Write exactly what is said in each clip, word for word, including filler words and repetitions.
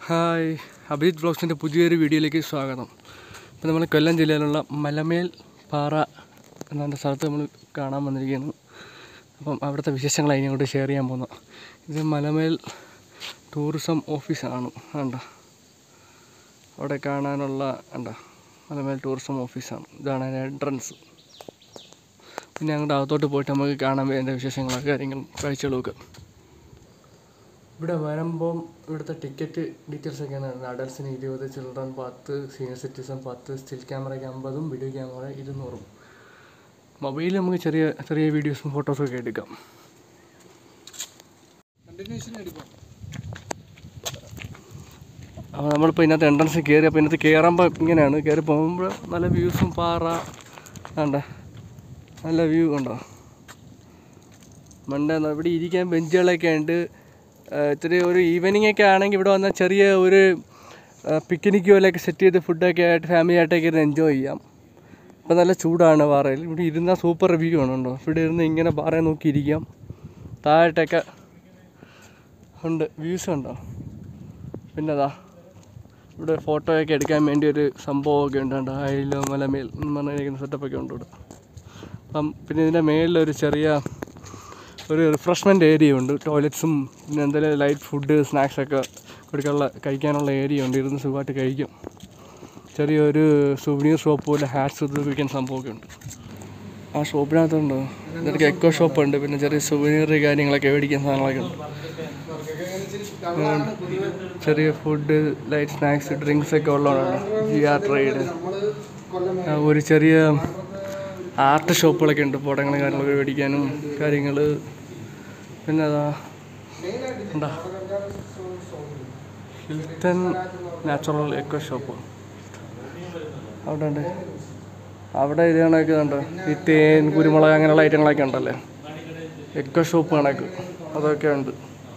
Hi, Abhijith വ്ളോഗ്സിൻ്റെ പുതിയൊരു വീഡിയോയിലേക്ക് സ്വാഗതം. ഇപ്പോൾ നമ്മൾ കൊല്ലം ജില്ലയിലുള്ള മലമേൽ പാറ എന്ന സ്ഥലത്ത് നമ്മൾ കാണാൻ വന്നിരിക്കുകയാണ്. അപ്പം അവിടുത്തെ വിശേഷങ്ങളായി ഇങ്ങോട്ട് ഷെയർ ചെയ്യാൻ പോകുന്നത്. ഇത് മലമേൽ ടൂറിസം ഓഫീസാണ്. വേണ്ട അവിടെ കാണാനുള്ള വേണ്ട മലമേൽ ടൂറിസം ഓഫീസാണ്. ഇതാണ് അതിൻ്റെ എൻട്രൻസ്. പിന്നെ അങ്ങോട്ട് അകത്തോട്ട് പോയിട്ട് നമുക്ക് കാണാൻ വേണ്ട വിശേഷങ്ങളും കാര്യങ്ങളും കാഴ്ചകളൊക്കെ. ഇവിടെ വരുമ്പം ഇവിടുത്തെ ടിക്കറ്റ് ഡീറ്റെയിൽസൊക്കെയാണ്. അഡൽസിന് ഇരുപത്, ചിൽഡ്രൻ പത്ത്, സീനിയർ സിറ്റിസൺ പത്ത്, സ്റ്റിൽ ക്യാമറയ്ക്ക് അമ്പതും വീഡിയോ ക്യാമറ ഇരുന്നൂറും. മൊബൈലിൽ നമുക്ക് ചെറിയ ചെറിയ വീഡിയോസും ഫോട്ടോസും ഒക്കെ എടുക്കാം. അപ്പോൾ നമ്മളിപ്പോൾ ഇതിനകത്ത് എൻട്രൻസ് കയറി. അപ്പോൾ ഇതിനകത്ത് കയറുമ്പോൾ ഇങ്ങനെയാണ്. കയറി പോകുമ്പോൾ നല്ല വ്യൂസും പാറ വേണ്ട നല്ല വ്യൂ ഉണ്ടോ. മണ്ടേ ഇവിടെ ഇരിക്കാൻ ബെഞ്ചുകളൊക്കെ ഉണ്ട്. ഇത്തിരി ഒരു ഈവനിങ് ഒക്കെ ആണെങ്കിൽ ഇവിടെ വന്നാൽ ചെറിയ ഒരു പിക്നിക്ക് പോലെയൊക്കെ സെറ്റ് ചെയ്ത് ഫുഡൊക്കെ ആയിട്ട് ഫാമിലി ആയിട്ടൊക്കെ ഇരുന്ന് എൻജോയ് ചെയ്യാം. ഇപ്പോൾ നല്ല ചൂടാണ് പാറയിൽ. ഇവിടെ ഇരുന്നാൽ സൂപ്പർ റിവ്യൂ ആണ് ഉണ്ടോ. ഇവിടെ ഇരുന്ന് ഇങ്ങനെ പാറയെ നോക്കിയിരിക്കാം. താഴോട്ടൊക്കെ ഉണ്ട് വ്യൂസ് ഉണ്ടോ. പിന്നെ അതാ ഇവിടെ ഫോട്ടോയൊക്കെ എടുക്കാൻ വേണ്ടി ഒരു സംഭവമൊക്കെ ഉണ്ട് കേട്ടോ. അതിലോ മലമേൽ എന്ന് പറഞ്ഞിരിക്കുന്ന സെറ്റപ്പൊക്കെ ഉണ്ട് ഇവിടെ. അപ്പം പിന്നെ ഇതിൻ്റെ മേളിലൊരു ചെറിയ ഒരു റിഫ്രഷ്മെൻറ്റ് ഏരിയ ഉണ്ട്. ടോയ്ലറ്റ്സും പിന്നെ എന്തെങ്കിലും ലൈറ്റ് ഫുഡ് സ്നാക്സൊക്കെ കൊടുക്കാനുള്ള കഴിക്കാനുള്ള ഏരിയ ഉണ്ട്. ഇരുന്ന് സുഖമായിട്ട് കഴിക്കും. ചെറിയൊരു സുവനീർ ഷോപ്പ് പോലെ ഹാറ്റ്സ് ഉപയോഗിക്കുന്ന സംഭവമൊക്കെ ഉണ്ട്. ആ ഷോപ്പിനകത്തുണ്ടോ ഇതൊക്കെ എക്കോ ഷോപ്പുണ്ട്. പിന്നെ ചെറിയ സുവനീർ കാര്യങ്ങളൊക്കെ മേടിക്കുന്ന സാധനങ്ങളൊക്കെ ഉണ്ട്. ചെറിയ ഫുഡ് ലൈറ്റ് സ്നാക്സ് ഡ്രിങ്ക്സ് ഒക്കെ ഉള്ളതാണ്. ജി ആർ ട്രേഡ് ഒരു ചെറിയ ആർട്ട് ഷോപ്പുകളൊക്കെ ഉണ്ട്. പടങ്ങളും കാര്യങ്ങളൊക്കെ മേടിക്കാനും കാര്യങ്ങൾ. പിന്നെ അതാ എന്താ ഹിൽട്ടൺ നാച്ചുറൽ എക്കോ ഷോപ്പ് അവിടെ ഉണ്ട്. അവിടെ ഇത് കണക്ക് ഉണ്ട്. ഈ തേൻ കുരുമുളക് അങ്ങനെയുള്ള ഐറ്റങ്ങളൊക്കെ ഉണ്ടല്ലേ. എക്കോ ഷോപ്പ് കണക്ക് അതൊക്കെ ഉണ്ട്.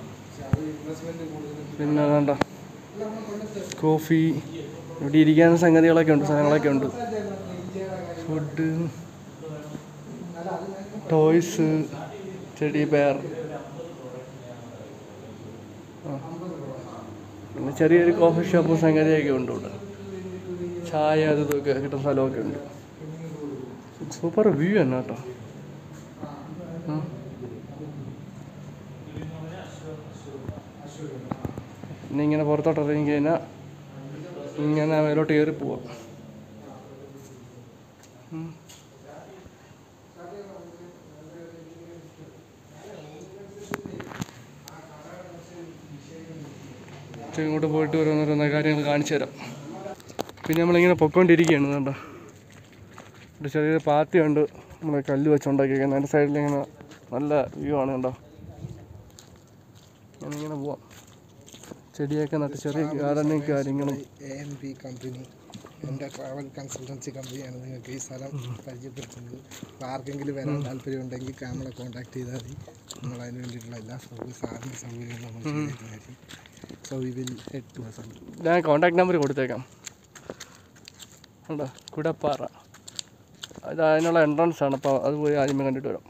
പിന്നെ വേണ്ട കോഫി ഇവിടെ ഇരിക്കാനും സംഗതികളൊക്കെ ഉണ്ട്. സാധനങ്ങളൊക്കെ ഉണ്ട്. ഫുഡ് ടോയ്സ് ടെഡി ബെയർ പിന്നെ ചെറിയൊരു കോഫി ഷോപ്പും സംഗതിയൊക്കെ ഉണ്ട് ഇവിടെ. ചായ അത് ഇതൊക്കെ കിട്ടുന്ന സ്ഥലമൊക്കെ ഉണ്ട്. സൂപ്പർ വ്യൂ തന്നെ കേട്ടോ. പിന്നെ ഇങ്ങനെ പുറത്തോട്ട് ഇറങ്ങി കഴിഞ്ഞാൽ ഇങ്ങനെ മേലോട്ട് കയറി പോവാം. ഇങ്ങോട്ട് പോയിട്ട് ഓരോന്നോരോന്ന കാര്യങ്ങൾ കാണിച്ചു തരാം. പിന്നെ നമ്മളിങ്ങനെ പൊയ്ക്കൊണ്ടിരിക്കുകയാണ്. കേട്ടോ ഒരു ചെറിയൊരു പാത്തിയുണ്ട്. നമ്മൾ കല്ല് വെച്ചുണ്ടാക്കിയിരിക്കുന്നത്. അതിൻ്റെ സൈഡിൽ ഇങ്ങനെ നല്ല വ്യൂ ആണ്. കണ്ടോ ഞാനിങ്ങനെ പോവാം. ചെടിയൊക്കെ നട്ട് ചെറിയ ഗാർഡനിങ് കാര്യങ്ങളും. കമ്പനി എൻ്റെ ട്രാവൽ കൺസൾട്ടൻസി കമ്പനിയാണ് നിങ്ങൾക്ക് ഈ സ്ഥലം പരിചയപ്പെടുത്തുന്നത്. അപ്പോൾ ആർക്കെങ്കിലും വരാൻ താല്പര്യമുണ്ടെങ്കിൽ നമ്മളെ കോൺടാക്ട് ചെയ്താൽ മതി. നമ്മൾ അതിന് വേണ്ടിയിട്ടുള്ള എല്ലാ സൗകര്യ സാധന സൗകര്യങ്ങളും നമ്മൾ ചെയ്തിട്ടുണ്ടായിരിക്കും. So we will head to Assam. ഞാൻ കോൺടാക്ട് നമ്പർ കൊടുത്തേക്കാം. ഉണ്ടോ കുടപ്പാറ അത് അതിനുള്ള എൻട്രൻസ് ആണ്. അപ്പോൾ അത് പോയി ആദ്യമേ കണ്ടിട്ട് വരാം.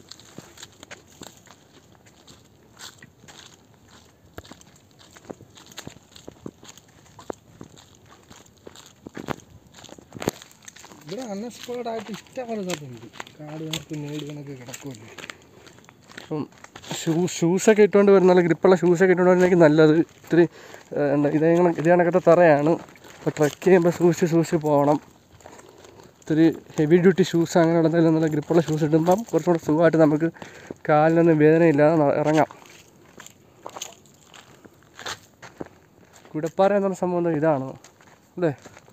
ഇവിടെ അൺഎക്സ്പ്ലോർഡ് ഇഷ്ടംപോലെ സ്ഥലമുണ്ട്. കാട് കണക്ക് മേട് കണക്ക് കിടക്കുമല്ലോ. അപ്പം ഷൂ ഷൂസൊക്കെ ഇട്ടുകൊണ്ട് വരുന്ന നല്ല ഗ്രിപ്പുള്ള ഷൂസൊക്കെ ഇട്ടുകൊണ്ട് വരുന്നെങ്കിൽ നല്ലത്. ഇത്തിരി എന്താ ഇതേ ഇത് കണക്കത്തെ തറയാണ്. അപ്പോൾ ട്രക്ക് ചെയ്യുമ്പോൾ സൂക്ഷിച്ച് സൂക്ഷിച്ച് പോകണം. ഇത്തിരി ഹെവി ഡ്യൂട്ടി ഷൂസ് അങ്ങനെയുള്ള എന്തെങ്കിലും നല്ല ഗ്രിപ്പുള്ള ഷൂസ് ഇടുമ്പം കുറച്ചും കൂടെ സുഖമായിട്ട് നമുക്ക് കാലിനൊന്നും വേദനയില്ലാതെ ഇറങ്ങാം. കുടപ്പാറ എന്ന് പറഞ്ഞ സംഭവം ഇതാണ് അല്ലേ.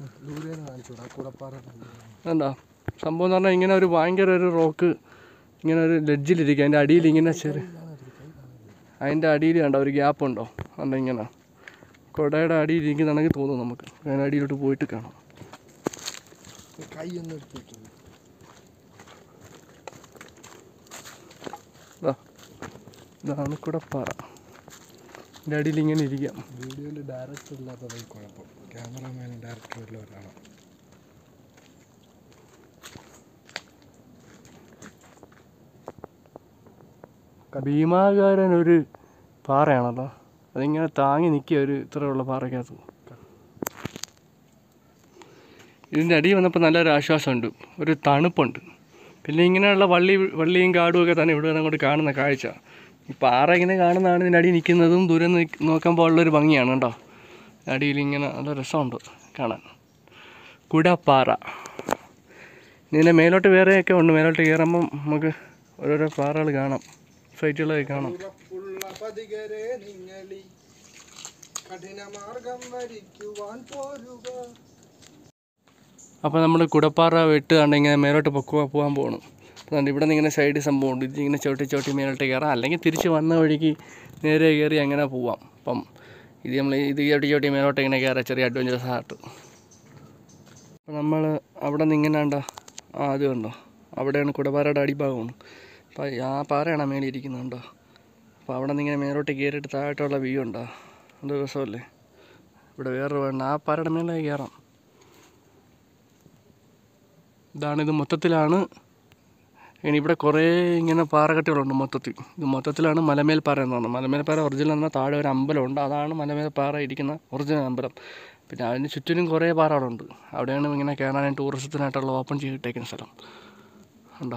എന്താ സംഭവം എന്ന് പറഞ്ഞാൽ ഇങ്ങനെ ഒരു ഭയങ്കര ഒരു റോക്ക് ഇങ്ങനെ ഒരു ലെഡ്ജിലിരിക്കുക. അതിൻ്റെ അടിയിൽ ഇങ്ങനെ ചെറിയ അതിൻ്റെ അടിയിൽ കണ്ടോ ഒരു ഗ്യാപ്പ് ഉണ്ടോ. അല്ല ഇങ്ങനെ കുടയുടെ അടിയിൽ ഇരിക്കുന്നതാണെങ്കിൽ തോന്നും നമുക്ക്. അതിൻ്റെ അടിയിലോട്ട് പോയിട്ട് കാണാം. ഇതാണ് കുടപ്പാറ. ഇതിൻ്റെ അടിയിൽ ഇങ്ങനെ ഇരിക്കാം. വീഡിയോയിൽ ഡയറക്ടർ ഇല്ലാത്തതാണ് കുഴപ്പം. ക്യാമറമാനും ഡയറക്ടറും എല്ലാം ഒരാളാണ്. ഭീമാകാരൻ ഒരു പാറയാണല്ലോ. അതിങ്ങനെ താങ്ങി നിൽക്കുക ഒരു ഇത്രയുള്ള പാറയ്ക്കകത്ത്. ഇതിൻ്റെ അടിയിൽ വന്നപ്പോൾ നല്ലൊരു ആശ്വാസമുണ്ട്, ഒരു തണുപ്പുണ്ട്. പിന്നെ ഇങ്ങനെയുള്ള വള്ളി വള്ളിയും കാടും ഒക്കെ തന്നെ ഇവിടെ അങ്ങോട്ട് കാണുന്ന കാഴ്ച. ഈ പാറ ഇങ്ങനെ കാണുന്നതാണ് ഇതിൻ്റെ അടിയിൽ നിൽക്കുന്നതും ദൂരം നോക്കുമ്പോൾ ഉള്ളൊരു ഭംഗിയാണ് കേട്ടോ. അടിയിൽ ഇങ്ങനെ നല്ല രസമുണ്ട് കാണാൻ. കുടപ്പാറ. ഇതിൻ്റെ മേലോട്ട് വേറെയൊക്കെ ഉണ്ട്. മേലോട്ട് കയറുമ്പം നമുക്ക് ഓരോരോ പാറകൾ കാണാം, സൈറ്റുകളൊക്കെ കാണാം. അപ്പോൾ നമ്മൾ കുടപ്പാറ വിട്ട് കണ്ട് ഇങ്ങനെ മേലോട്ട് പൊക്കുവാൻ പോകാൻ പോകണം. അതുകൊണ്ട് ഇവിടെ നിന്ന് ഇങ്ങനെ സൈഡ് സംഭവമുണ്ട്. ഇത് ഇങ്ങനെ ചവിട്ടി ചവിട്ടി മേലോട്ട് കയറാം, അല്ലെങ്കിൽ തിരിച്ച് വന്ന വഴിക്ക് നേരെ കയറി അങ്ങനെ പോവാം. അപ്പം ഇത് നമ്മൾ ഇത് ചവിട്ടി ചവിട്ടി മേലോട്ട് ഇങ്ങനെ കയറാം, ചെറിയ അഡ്വഞ്ചറസ് ആയിട്ട്. അപ്പം നമ്മൾ അവിടെ നിന്ന് ഇങ്ങനെ ഉണ്ടോ, ആ അത് കണ്ടോ, അവിടെയാണ് കുടപ്പാറയുടെ അടിഭാഗമാണ്. അപ്പോൾ ആ പാറയാണ് മേളിൽ ഇരിക്കുന്നുണ്ടോ. അപ്പോൾ അവിടെ നിന്ന് ഇങ്ങനെ മേലോട്ട് കയറിയിട്ട് താഴോട്ടുള്ള വ്യൂ ഉണ്ടോ, അത് രസമല്ലേ. ഇവിടെ വേറൊരു വേണ്ട, ആ പാറയുടെ മേളിലേക്ക് കയറാം. ഇതാണിത് മൊത്തത്തിലാണ്. ഇനി ഇവിടെ കുറേ ഇങ്ങനെ പാറകെട്ടുകളുണ്ട് മൊത്തത്തിൽ. ഇത് മൊത്തത്തിലാണ് മലമേൽ പാറ എന്ന് പറഞ്ഞത്. മലമേൽ പാറ ഒറിജിനൽ എന്നാൽ താഴെ ഒരു അമ്പലമുണ്ട്, അതാണ് മലമേൽ പാറ ഇരിക്കുന്ന ഒറിജിനൽ അമ്പലം. പിന്നെ അതിന് ചുറ്റിനും കുറേ പാറകളുണ്ട്. അവിടെയാണ് ഇങ്ങനെ കയറാനായിട്ട് ടൂറിസത്തിനായിട്ടുള്ള ഓപ്പൺ ചെയ്തിട്ടേക്കുന്ന സ്ഥലം ഉണ്ടോ.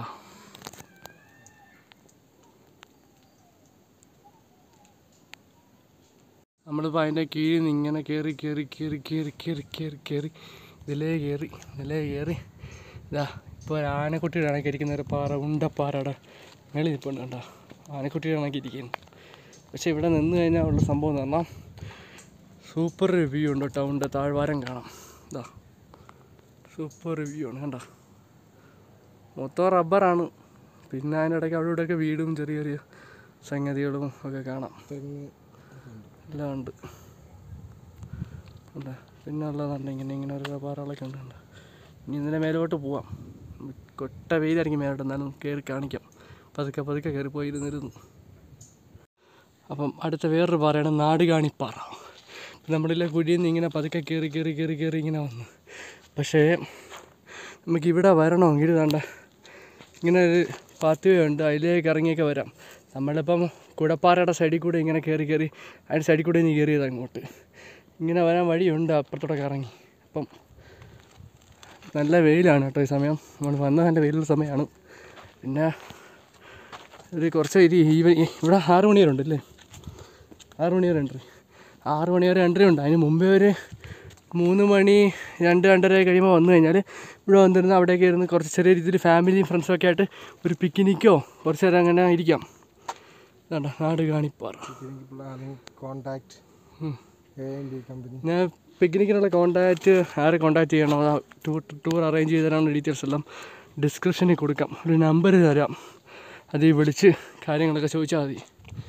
നമ്മളിപ്പോൾ അതിൻ്റെ കീഴിൽ നിന്ന് ഇങ്ങനെ കയറി കയറി കയറി കയറി കയറി കയറി കയറി ഇതിലേ കയറി ഇതിലേ കയറി ഇതാ ഇപ്പോൾ ഒരു ആനക്കുട്ടിയുടെ കണക്കി ഇരിക്കുന്ന ഒരു പാറ, ഉണ്ടപ്പാറയുടെ മേളിൽ നിൽപ്പുണ്ട് കണ്ടോ. ആനക്കുട്ടിയുടെ കണക്കി ഇരിക്കുന്നു. പക്ഷേ ഇവിടെ നിന്ന് കഴിഞ്ഞാൽ ഉള്ള സംഭവം എന്ന് പറഞ്ഞാൽ സൂപ്പർ റിവ്യൂ ഉണ്ട്. ടൗണിൻ്റെ താഴ്വാരം കാണാം. ഇതാ സൂപ്പർ റിവ്യൂ ആണ് കണ്ടോ. മൊത്തം റബ്ബറാണ്. പിന്നെ അതിൻ്റെ ഇടയ്ക്ക് അവിടെ ഇവിടെയൊക്കെ വീടും ചെറിയ ചെറിയ സംഗതികളും ഒക്കെ കാണാം. എല്ലാം ഉണ്ട് ഉണ്ട് പിന്നെ ഉള്ളതുണ്ട് ഇങ്ങനെ ഇങ്ങനെ ഓരോ പാറകളൊക്കെ ഉണ്ട് ഉണ്ട്. ഇനി ഇതിൻ്റെ മേലോട്ട് പോവാം. കൊട്ട വെയിലായിരിക്കും മേലോട്ട്, എന്നാലും കയറി കാണിക്കാം. പതുക്കെ പതുക്കെ കയറി പോയിരുന്നിരുന്നു. അപ്പം അടുത്ത വേറൊരു പാറയാണ് നാടുകാണിപ്പാറ. നമ്മളിലെ കുഴിയിൽ നിന്ന് ഇങ്ങനെ പതുക്കെ കയറി കയറി കയറി കയറി ഇങ്ങനെ വന്നു. പക്ഷേ നമുക്കിവിടെ വരണമെങ്കിൽ വേണ്ട ഇങ്ങനെ ഒരു പാത്വേ ഉണ്ട്, അതിലേക്ക് ഇറങ്ങിയൊക്കെ വരാം. നമ്മളിപ്പം കുടപ്പാറയുടെ സൈഡിൽ കൂടെ ഇങ്ങനെ കയറി കയറി അതിൻ്റെ സൈഡിൽ കൂടെ ഇനി കയറിയത് അങ്ങോട്ട് ഇങ്ങനെ വരാൻ വഴിയുണ്ട് അപ്പുറത്തോടൊക്കെ ഇറങ്ങി. അപ്പം നല്ല വെയിലാണ് കേട്ടോ ഈ സമയം. നമ്മൾ വന്ന നല്ല വെയിലുള്ള സമയമാണ്. പിന്നെ ഒരു കുറച്ച് ഇത് ഈവ ഇവിടെ ആറ് മണി വരെ ഉണ്ടല്ലേ, ആറ് മണി വരെ എൻട്രി, ആറ് മണി വരെ എൻട്രി ഉണ്ട്. അതിന് മുമ്പേ ഒരു മൂന്ന് മണി രണ്ട് രണ്ടര കഴിയുമ്പോൾ വന്നു കഴിഞ്ഞാൽ ഇവിടെ വന്നിരുന്ന് അവിടേക്ക് ഇരുന്ന് കുറച്ച് ചെറിയ രീതിയിൽ ഫാമിലിയും ഫ്രണ്ട്സൊക്കെ ആയിട്ട് ഒരു പിക്നിക്കോ കുറച്ച് നേരം അങ്ങനെ ഇരിക്കാം. ഇതാണ്ട നാടുകാണിപ്പാറ. ഞാൻ പിക്നിക്കിനുള്ള കോൺടാക്റ്റ് ആരെ കോൺടാക്റ്റ് ചെയ്യണം, ടൂർ ടൂർ അറേഞ്ച് ചെയ്ത് തരാനുള്ള ഡീറ്റെയിൽസ് എല്ലാം ഡിസ്ക്രിപ്ഷനിൽ കൊടുക്കാം. ഒരു നമ്പർ തരാം, അതിൽ വിളിച്ച് കാര്യങ്ങളൊക്കെ ചോദിച്ചാൽ മതി.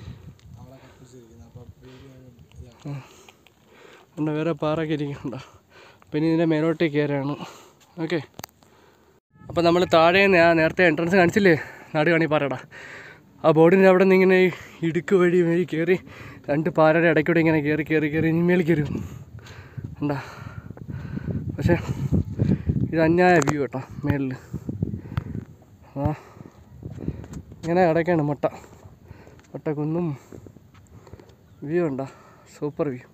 ഉണ്ട് വേറെ പാറൊക്കെ ഇരിക്കുന്നുണ്ടോ. പിന്നെ ഇതിൻ്റെ മേലോട്ട് കയറാണ്. ഓക്കെ, അപ്പോൾ നമ്മൾ താഴെ ഞാൻ നേരത്തെ എൻട്രൻസ് കാണിച്ചില്ലേ നാടുകാണിപ്പാറയുടെ, ആ ബോർഡിൻ്റെ അവിടെ നിന്ന് ഇങ്ങനെ ഇടുക്ക് വഴി വഴി കയറി രണ്ട് പാറയുടെ ഇടയ്ക്കൂടെ ഇങ്ങനെ കയറി കയറി കയറി ഇനി മേളിൽ കയറി ഉണ്ടാ. പക്ഷേ ഇത് അന്യായ വ്യൂ കേട്ടോ മേളിൽ. ആ ഇങ്ങനെ കിടക്കാണ് മുട്ട മുട്ടക്കുന്നും വ്യൂ ഉണ്ടോ, സൂപ്പർ വ്യൂ.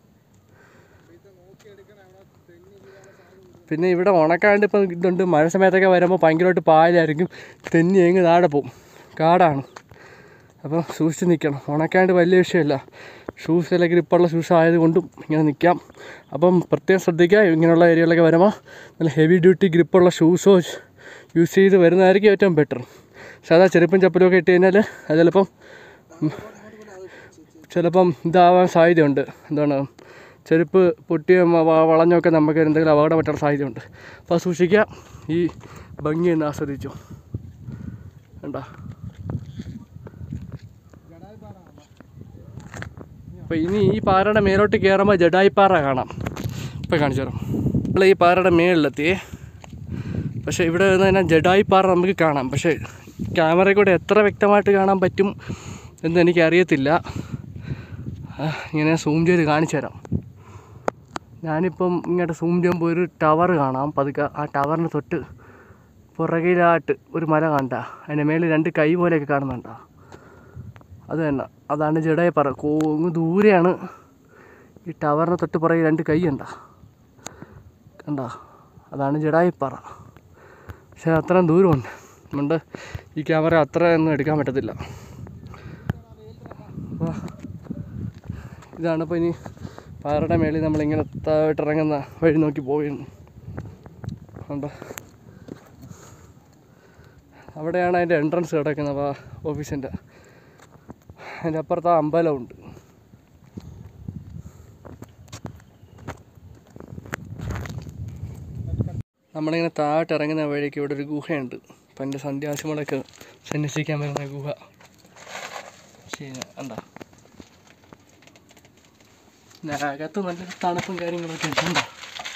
പിന്നെ ഇവിടെ ഉണക്കാണ്ട് ഇപ്പം ഇതുണ്ട്, മഴ സമയത്തൊക്കെ വരുമ്പോൾ ഭയങ്കരമായിട്ട് പായലായിരിക്കും, തെന്നി എങ്ങ് താഴെ പോവും, കാടാണ്. അപ്പോൾ സൂക്ഷിച്ച് നിൽക്കണം. ഉണക്കാണ്ട് വലിയ വിഷയമില്ല, ഷൂസ് എല്ലാം ഗ്രിപ്പുള്ള ഷൂസ് ആയതുകൊണ്ടും ഇങ്ങനെ നിൽക്കാം. അപ്പം പ്രത്യേകം ശ്രദ്ധിക്കുക, ഇങ്ങനെയുള്ള ഏരിയകളിലൊക്കെ വരുമ്പോൾ നല്ല ഹെവി ഡ്യൂട്ടി ഗ്രിപ്പുള്ള ഷൂസോ യൂസ് ചെയ്ത് വരുന്നതായിരിക്കും ഏറ്റവും ബെറ്റർ. സാധാ ചെരുപ്പും ചപ്പലും ഒക്കെ ഇട്ട് കഴിഞ്ഞാൽ അത് ചിലപ്പം ചിലപ്പം ഇതാവാൻ സാധ്യതയുണ്ട്. എന്താണ് ചെരുപ്പ് പൊട്ടിയും വളഞ്ഞൊക്കെ നമുക്ക് എന്തെങ്കിലും അപകടം പറ്റാൻ സാധ്യതയുണ്ട്. അപ്പോൾ സൂക്ഷിക്കുക. ഈ ഭംഗി ഒന്ന് ആസ്വദിച്ചു കണ്ടോ. അപ്പോൾ ഇനി ഈ പാറയുടെ മേലോട്ട് കയറുമ്പോൾ ജഡായിപ്പാറ കാണാം. ഇപ്പോൾ കാണിച്ചു തരാം. നമ്മൾ ഈ പാറയുടെ മേളിലെത്തിയേ. പക്ഷേ ഇവിടെ നിന്ന് തന്നെ ജഡായിപ്പാറ നമുക്ക് കാണാം. പക്ഷേ ക്യാമറയിൽ കൂടെ എത്ര വ്യക്തമായിട്ട് കാണാൻ പറ്റും എന്ന് എനിക്കറിയത്തില്ല. ഇങ്ങനെ സൂം ചെയ്ത് കാണിച്ചു തരാം. ഞാനിപ്പം ഇങ്ങോട്ട് സൂം ചെയ്യുമ്പോൾ ഒരു ടവർ കാണാം പതുക്കെ. ആ ടവറിന് തൊട്ട് പുറകിലായിട്ട് ഒരു മല കണ്ട, അതിൻ്റെ മേളിൽ രണ്ട് കൈ പോലെയൊക്കെ കാണുന്നുണ്ടോ, അത് തന്നെ, അതാണ് ജഡായിപ്പാറ. അങ്ങ് ദൂരെയാണ് ഈ ടവറിന് തൊട്ട് പുറകെ രണ്ട് കൈ ഉണ്ട കണ്ട, അതാണ് ജടായിപ്പാറ. പക്ഷേ അത്രയും ദൂരമുണ്ട്, അതുകൊണ്ട് ഈ ക്യാമറ അത്ര ഒന്നും എടുക്കാൻ പറ്റത്തില്ല. അപ്പോൾ ഇതാണിപ്പോൾ ഇനി പാറയുടെ മേളിൽ നമ്മളിങ്ങനെ താഴോട്ടിറങ്ങുന്ന വഴി നോക്കി പോയിരുന്നു. ഉണ്ട് അവിടെയാണ് അതിൻ്റെ എൻട്രൻസ് കിടക്കുന്നത്, അപ്പോൾ ഓഫീസിൻ്റെ അതിൻ്റെ അപ്പുറത്ത് ആ അമ്പലമുണ്ട്. നമ്മളിങ്ങനെ താഴോട്ട് ഇറങ്ങുന്ന വഴിക്ക് ഇവിടെ ഒരു ഗുഹയുണ്ട്. അപ്പം എൻ്റെ സന്ധ്യാസിമളൊക്കെ സന്യസിക്കാൻ വരുന്ന ഗുഹ. ശരി, കണ്ടോ അകത്ത് നല്ലൊരു തണുപ്പും കാര്യങ്ങളൊക്കെ ഉണ്ടോ.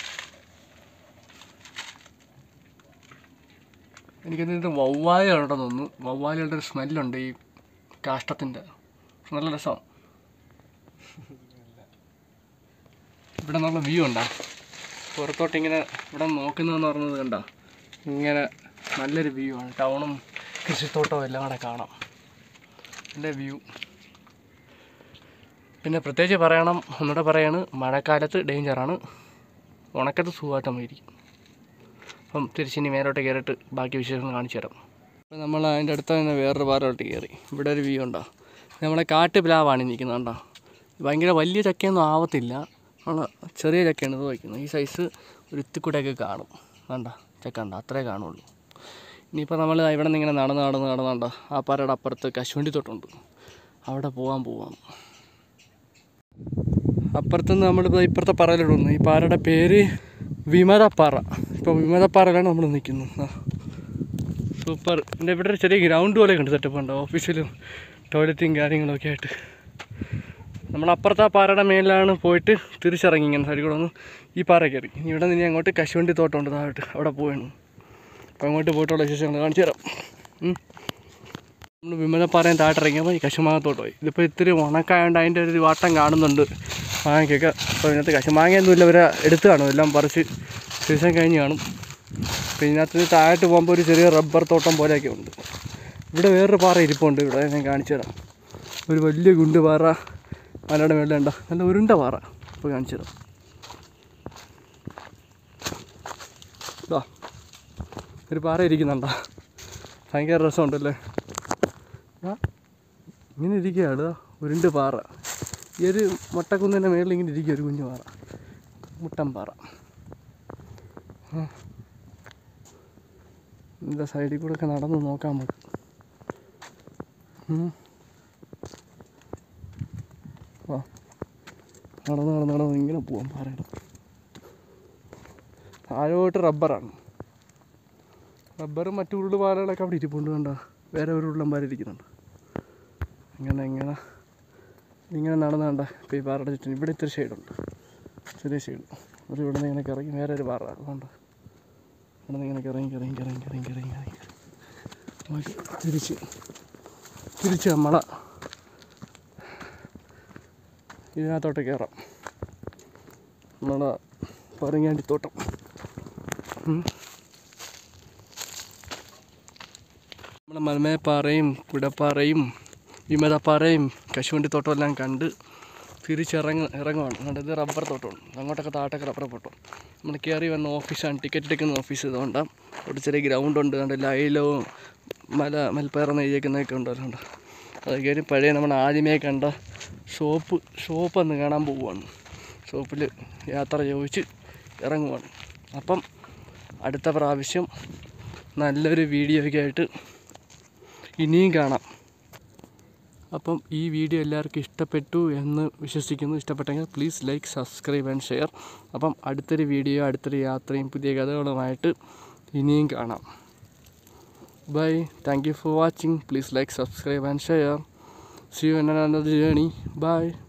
എനിക്കെന്തിട്ട് വവ്വാലുകളുടെ തോന്നുന്നു, വവ്വാലുകളുടെ ഒരു സ്മെല്ലുണ്ട് ഈ കാഷ്ടത്തിൻ്റെ, നല്ല രസമാണ്. ഇവിടെ നല്ല വ്യൂ ഉണ്ടോ, പുറത്തോട്ടിങ്ങനെ ഇവിടെ നോക്കുന്നതെന്ന് പറഞ്ഞത് കണ്ടോ, ഇങ്ങനെ നല്ലൊരു വ്യൂ ആണ്. ടൗണും കൃഷിത്തോട്ടവും എല്ലാം കൂടെ കാണാം, നല്ല വ്യൂ. പിന്നെ പ്രത്യേകിച്ച് പറയണം, ഒന്നുകൂടെ പറയാണ്, മഴക്കാലത്ത് ഡേഞ്ചറാണ്, ഉണക്കത്ത് സുഖമായിട്ടായിരിക്കും. അപ്പം തിരിച്ചിനി മേലോട്ട് കയറിയിട്ട് ബാക്കി വിശേഷങ്ങൾ കാണിച്ചു തരാം. അപ്പം നമ്മൾ അതിൻ്റെ അടുത്ത് തന്നെ വേറൊരു പാറോട്ട് കയറി. ഇവിടെ ഒരു വ്യൂ ഉണ്ടോ, നമ്മളെ കാട്ട് പ്ലാവാണ് നിൽക്കുന്നത് കണ്ടോ. ഭയങ്കര വലിയ ചക്കയൊന്നും ആവത്തില്ല, നമ്മൾ ചെറിയ ചക്കയാണ് ഇത് വയ്ക്കുന്നത്. ഈ സൈസ് ഒരു ഇത്തിക്കൂടെയൊക്കെ കാണും വേണ്ട, ചക്ക ഉണ്ടോ അത്രേ കാണുള്ളൂ. ഇനിയിപ്പോൾ നമ്മൾ ഇവിടെ നിന്ന് ഇങ്ങനെ നടന്ന് നടന്ന് നടന്നുണ്ടോ, ആ പാറയുടെ അപ്പുറത്ത് കശുവണ്ടി തോട്ടമുണ്ട്, അവിടെ പോകാൻ പോവാണ്. അപ്പുറത്തുനിന്ന് നമ്മളിപ്പോൾ ഇപ്പുറത്തെ പാറയിലിടുന്നു. ഈ പാറയുടെ പേര് വിമതപ്പാറ. ഇപ്പോൾ വിമതപ്പാറയിലാണ് നമ്മൾ നിൽക്കുന്നത്. ആ സൂപ്പർ. എൻ്റെ ഇവിടെ ഒരു ചെറിയ ഗ്രൗണ്ട് പോലെ ഉണ്ട്, സെറ്റപ്പ് ഉണ്ട്, ഓഫീസിലും ടോയ്ലറ്റും കാര്യങ്ങളൊക്കെ ആയിട്ട്. നമ്മളപ്പുറത്തെ ആ പാറയുടെ മേലിലാണ് പോയിട്ട് തിരിച്ചിറങ്ങി ഇങ്ങനെ സൈഡിൽ കൂടെ ഒന്ന് ഈ പാറ കയറി. ഇവിടെ നിന്ന് അങ്ങോട്ട് കശുവണ്ടി തോട്ടമുണ്ട് താഴോട്ട്, അവിടെ പോയാണ്. അപ്പോൾ അങ്ങോട്ട് പോയിട്ടുള്ള വിശേഷങ്ങൾ കാണിച്ചു തരാം. നമ്മൾ വിമതപ്പാറയും താഴോട്ടിറങ്ങിയപ്പോൾ ഈ കശുമാങ്ങത്തോട്ട് പോയി. ഇതിപ്പോൾ ഇത്തിരി ഉണക്കായതുകൊണ്ട് അതിൻ്റെ ഒരു വാട്ടം കാണുന്നുണ്ട് മാങ്ങയ്ക്കൊക്കെ. അപ്പോൾ ഇതിനകത്ത് കശുമാങ്ങയൊന്നുമില്ല, ഇവരെ എടുത്ത് കാണും, എല്ലാം പറിച്ച് സീസൺ കഴിഞ്ഞ് കാണും. പിന്നെ ഇതിനകത്ത് താഴോട്ട് പോകുമ്പോൾ ഒരു ചെറിയ റബ്ബർ തോട്ടം പോലെയൊക്കെ ഉണ്ട്. ഇവിടെ വേറൊരു പാറ ഇരിപ്പുണ്ട്, ഇവിടെ ഞാൻ കാണിച്ചു തരാം. ഒരു വലിയ ഗുണ്ട് പാറ മലയുടെ മേളിലുണ്ട, നല്ല ഉരുണ്ട പാറ. ഇപ്പോൾ കാണിച്ചു തരാം. ഇതാ ഒരു പാറ ഇരിക്കുന്നുണ്ടോ, ഭയങ്കര രസമുണ്ടല്ലേ. ആ ഇങ്ങനെ ഇരിക്കുകയാണ് ഉരുണ്ട് പാറ. ഈ ഒരു മൊട്ടക്കുന്നിൻ്റെ മേളിൽ ഇങ്ങനെ ഇരിക്കുക ഒരു കുഞ്ഞു പാറ, മുട്ടൻ പാറ. ഇതിൻ്റെ സൈഡിൽ കൂടെ ഒക്കെ നടന്ന് നോക്കാം നമുക്ക്. ആ നടന്ന് നടന്ന് നടന്ന് ഇങ്ങനെ പോവാം പാറയുടെ. താഴോട്ട് റബ്ബറാണ്, റബ്ബറും മറ്റു ഉരുള് പാറകളൊക്കെ അവിടെ ഇരിപ്പുണ്ട് കണ്ടോ. വേറെ ഒരു ഉരുളന്മാർ ഇരിക്കുന്നുണ്ട്. ഇങ്ങനെ ഇങ്ങനെ ഇങ്ങനെ നടന്ന് കണ്ട ഇപ്പോൾ ഈ പാറയുടെ ചുറ്റും ഇവിടെ ഇത്തിരി ഷെയ്ഡുണ്ട്, ചെറിയ ഷെയ്ഡ്. ഒരു ഇവിടെ നിന്ന് ഇങ്ങനെ ഇറങ്ങി വേറെ ഒരു പാറ അതുകൊണ്ട് ഇവിടെ നിന്ന് ഇങ്ങനെ ഇറങ്ങി ഇറങ്ങി ഇറങ്ങി ഇറങ്ങി ഇറങ്ങി ഇറങ്ങി നമുക്ക് തിരിച്ച് തിരിച്ച് നമ്മളെ ഇതിനകത്തോട്ട് കയറാം. നമ്മളെ പറങ്ങാണ്ടിത്തോട്ടം. നമ്മളെ മലമേപ്പാറയും കുടപ്പാറയും വിമതപ്പാറയും കശുവണ്ടി തോട്ടം എല്ലാം കണ്ട് തിരിച്ചിറങ്ങ ഇറങ്ങുവാണ്. അതുകൊണ്ട് ഇത് റബ്ബർ തോട്ടമാണ്, അങ്ങോട്ടൊക്കെ താഴത്തൊക്കെ റബ്ബർ തോട്ടം. നമ്മൾ കയറി വന്ന ഓഫീസാണ്, ടിക്കറ്റ് എടുക്കുന്ന ഓഫീസ്. ഇതുകൊണ്ട് ഒരു ചെറിയ ഗ്രൗണ്ട് ഉണ്ട്, കണ്ട് ലൈലവും മല മൽപ്പയറെന്ന് എഴുതിയേക്കുന്നതൊക്കെ ഉണ്ട്. അതുകൊണ്ട് അത് കയറി പഴയ നമ്മൾ ആദ്യമേ കണ്ട ഷോപ്പ് ഷോപ്പ് ഒന്ന് കാണാൻ പോവുകയാണ്. ഷോപ്പിൽ യാത്ര ചോദിച്ച് ഇറങ്ങുവാണ്. അപ്പം അടുത്ത പ്രാവശ്യം നല്ലൊരു വീഡിയോയ്ക്ക് ആയിട്ട് ഇനിയും കാണാം. അപ്പം ഈ വീഡിയോ എല്ലാവർക്കും ഇഷ്ടപ്പെട്ടു എന്ന് വിശ്വസിക്കുന്നു. ഇഷ്ടപ്പെട്ടെങ്കിൽ please like, subscribe and share. അപ്പം അടുത്തൊരു വീഡിയോ, അടുത്തൊരു യാത്രയും പുതിയ കഥകളുമായിട്ട് ഇനിയും കാണാം. Bye, thank you for watching. Please like, subscribe and share. See you in another journey. Bye.